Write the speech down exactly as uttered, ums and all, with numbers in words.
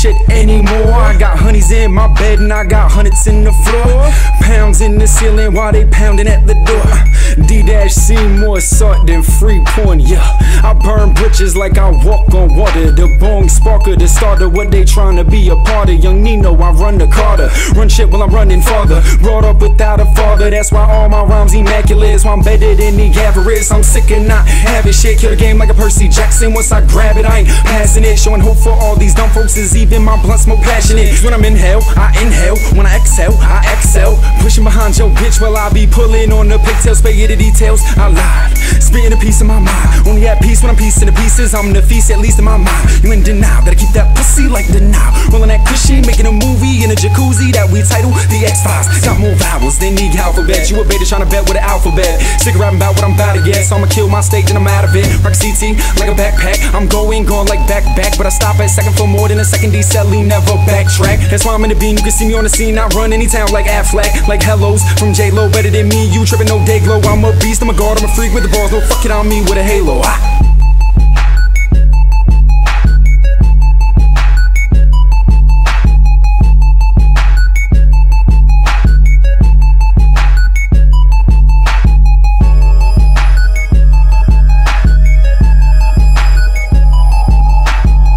shit anymore. I got honeys in my bed and I got hunnits in the floor. Pounds in the ceiling while they pounding at the door. D-C more salt than free porn, yeah. I burn bridges like I walk on water. The bong sparker, the starter, what they trying to be a part of. Young Nino, I run the Carter. Run shit while I'm running farther. Brought up without a father, that's why all my rhymes immaculate. That's why I'm better than the average. I'm sick and not having shit. Kill the game like a Percy Jackson. Once I grab it, I ain't passing it. Showing hope for all these dumb folks is even my blunt's more passionate. When I'm in hell, I inhale. When I exhale, I excel. Pushing behind your bitch while I be pulling on the pigtails. Spaghetti the details, I lied. Spitting a piece of my mind. Only at peace when I'm piecing the pieces. I'm the feast, at least in my mind. You in denial, gotta keep that pussy like denial. Rolling that cushy, making a movie in a jacuzzi that we title The X-Files. Got more vowels than the alphabet. You a beta trying to bet with an alphabet. Sick of rapping about what I'm about to get, so I'ma kill my stage and I'm out of it. Rock C T like a backpack. I'm going, going like back, back. But I stop at second for more than a second. D-Celli never backtrack. That's why I'm in the beam. You can see me on the scene. I run any town like Affleck. Like hellos from J-Lo. Better than me, you tripping no day glow. I'm a beast, I'm a god, I'm a freak with the balls. No fuck it on me with a halo. Ah.